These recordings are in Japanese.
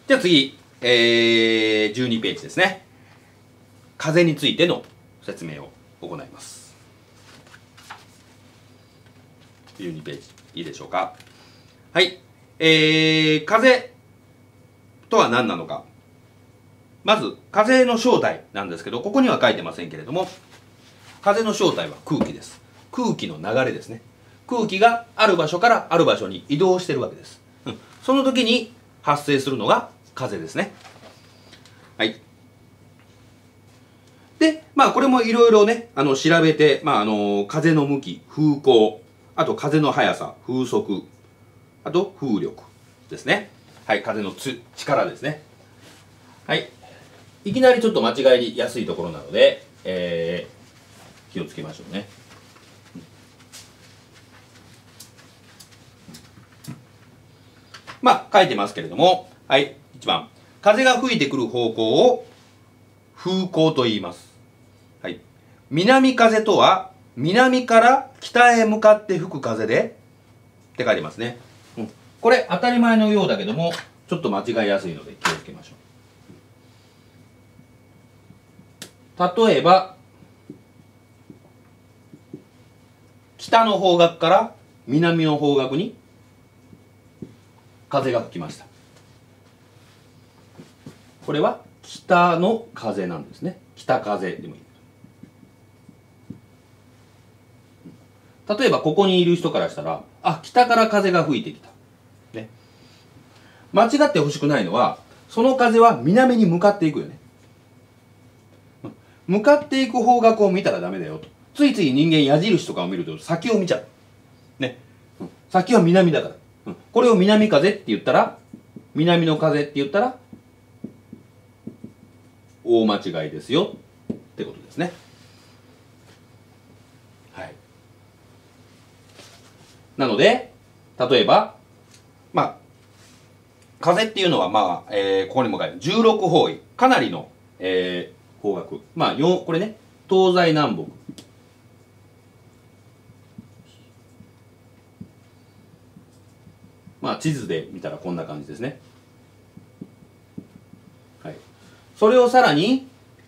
じゃあ次、12ページですね。風についての説明を行います。12ページ、いいでしょうか。はい。風とは何なのか。まず、風の正体なんですけど、ここには書いてませんけれども、風の正体は空気です。空気の流れですね。空気がある場所からある場所に移動しているわけです。その時に発生するのが風ですね。はい。で、これもいろいろね、調べて、風の向き、風向、あと風の速さ、風速、あと風力ですね。はい、風の力ですね。はい。いきなりちょっと間違いやすいところなので、気をつけましょうね。書いてますけれども、はい、1番。風が吹いてくる方向を風向と言います。はい。南風とは、南から北へ向かって吹く風で、って書いてますね。これ当たり前のようだけども、ちょっと間違いやすいので気をつけましょう。例えば、北の方角から南の方角に風が吹きました。これは北の風なんですね。北風でもいい。例えばここにいる人からしたら、北から風が吹いてきた。ね。間違ってほしくないのは、その風は南に向かっていくよね。向かっていく方角を見たらダメだよと。ついつい人間矢印とかを見ると先を見ちゃう。ね。先は南だから。これを南風って言ったら、南の風って言ったら、大間違いですよってことですね。はい。なので、例えば、風っていうのは、ここにも書いてある16方位、かなりの、方角。これね、東西南北。地図で見たらこんな感じですね。はい。それをさらに、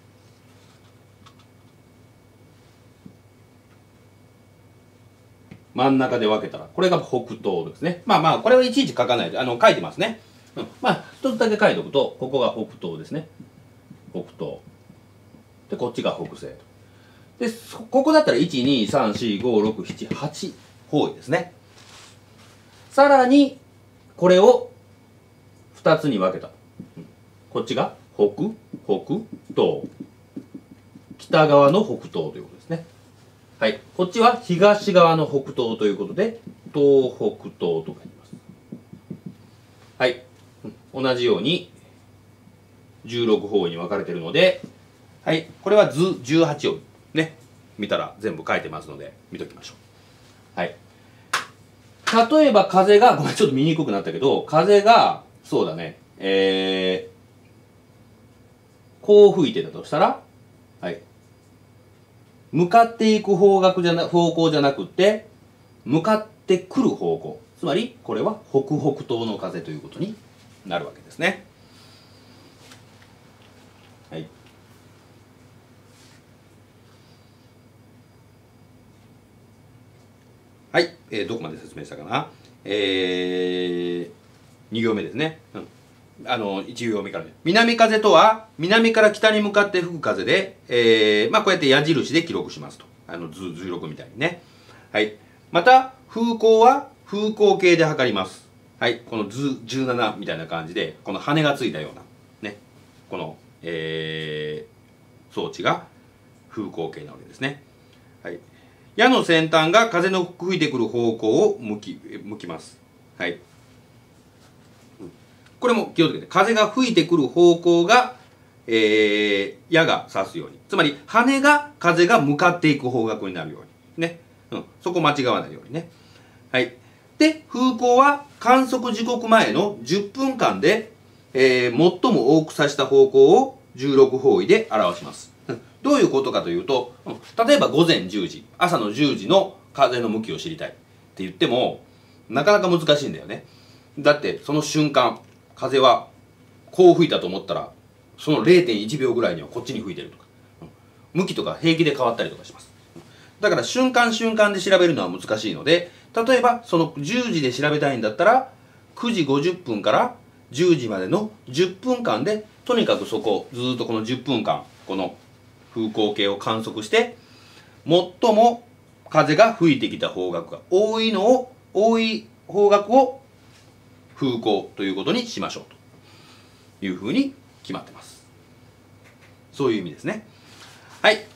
真ん中で分けたら、これが北東ですね。これはいちいち書かないで、書いてますね。一つだけ書いておくと、ここが北東ですね。北東。で、こっちが北西と。で、ここだったら、1、2、3、4、5、6、7、8方位ですね。さらに、これを2つに分けた。こっちが北東。北側の北東ということですね。はい。こっちは東側の北東ということで、東北東と書いてます。はい。同じように、16方位に分かれているので、はい。これは図18をね、見たら全部書いてますので、見ときましょう。はい。例えば風が、ごめん、ちょっと見にくくなったけど、風が、そうだね、こう吹いてたとしたら、はい。向かっていく方向じゃなくて、向かってくる方向。つまり、これは北北東の風ということになるわけですね。はい。はい。どこまで説明したかな。2行目ですね。1行目からね。南風とは、南から北に向かって吹く風で、こうやって矢印で記録しますと。図16みたいにね。はい。また、風向は風向計で測ります。はい。この図17みたいな感じで、この羽がついたような、ね。この、装置が風向計なわけですね。はい。矢の先端が風の吹いてくる方向を向きます。はい。これも気をつけて、風が吹いてくる方向が、矢が指すように。つまり、羽が風が向かっていく方角になるように。ね。そこ間違わないようにね。はい。で、風向は観測時刻前の10分間で、最も多く指した方向を16方位で表します。どういうことかというと、例えば午前10時、朝の10時の風の向きを知りたいって言っても、なかなか難しいんだよね。だって、その瞬間、風はこう吹いたと思ったらその 0.1 秒ぐらいにはこっちに吹いてるとか、向きとか平気で変わったりとかします。だから瞬間瞬間で調べるのは難しいので、例えばその10時で調べたいんだったら9時50分から10時までの10分間でとにかくそこずっとこの10分間この風向計を観測して、最も風が吹いてきた方角が多い方角を風向ということにしましょうというふうに決まってます。そういう意味ですね。はい。